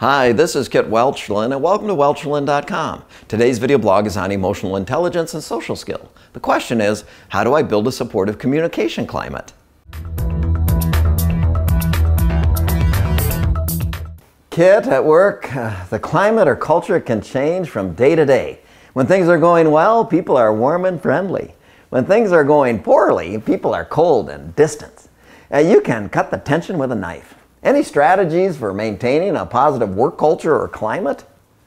Hi, this is Kit Welchlin and welcome to Welchlin.com. Today's video blog is on emotional intelligence and social skill. The question is, how do I build a supportive communication climate? Kit, at work, the climate or culture can change from day to day. When things are going well, people are warm and friendly. When things are going poorly, people are cold and distant. You can cut the tension with a knife. Any strategies for maintaining a positive work culture or climate?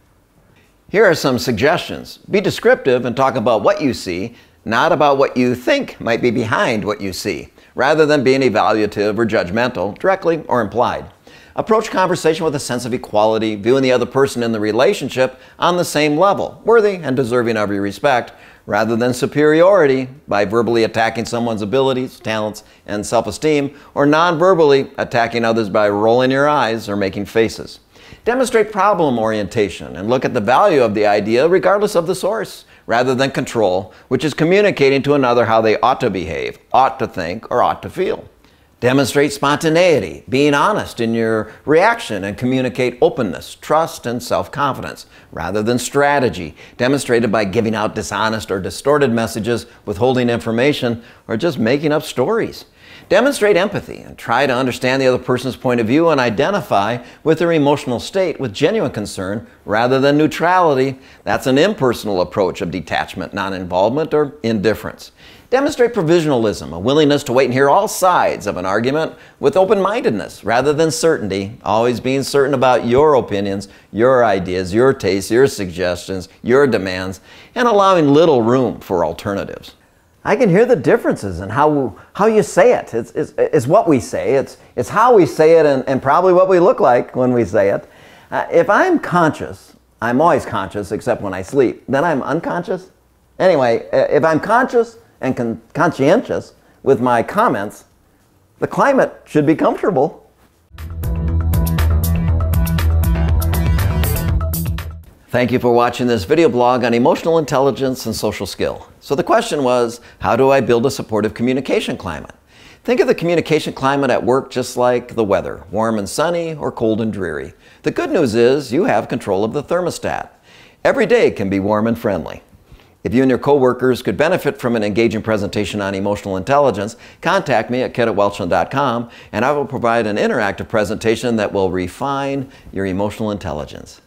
Here are some suggestions. Be descriptive and talk about what you see, not about what you think might be behind what you see, rather than being evaluative or judgmental, directly or implied. Approach conversation with a sense of equality, viewing the other person in the relationship on the same level, worthy and deserving of your respect, rather than superiority by verbally attacking someone's abilities, talents, and self-esteem, or non-verbally attacking others by rolling your eyes or making faces. Demonstrate problem orientation and look at the value of the idea regardless of the source, rather than control, which is communicating to another how they ought to behave, ought to think, or ought to feel. Demonstrate spontaneity, being honest in your reaction, and communicate openness, trust, and self-confidence, rather than strategy, demonstrated by giving out dishonest or distorted messages, withholding information, or just making up stories. Demonstrate empathy and try to understand the other person's point of view and identify with their emotional state with genuine concern rather than neutrality. That's an impersonal approach of detachment, non-involvement, or indifference. Demonstrate provisionalism, a willingness to wait and hear all sides of an argument with open-mindedness rather than certainty, always being certain about your opinions, your ideas, your tastes, your suggestions, your demands, and allowing little room for alternatives. I can hear the differences in how you say it. It's what we say, it's how we say it, and probably what we look like when we say it. If I'm conscious, I'm always conscious except when I sleep, then I'm unconscious. Anyway, if I'm conscious and conscientious with my comments, the climate should be comfortable. Thank you for watching this video blog on emotional intelligence and social skill. So the question was, how do I build a supportive communication climate? Think of the communication climate at work just like the weather, warm and sunny or cold and dreary. The good news is you have control of the thermostat. Every day can be warm and friendly. If you and your coworkers could benefit from an engaging presentation on emotional intelligence, contact me at kit@welchlin.com and I will provide an interactive presentation that will refine your emotional intelligence.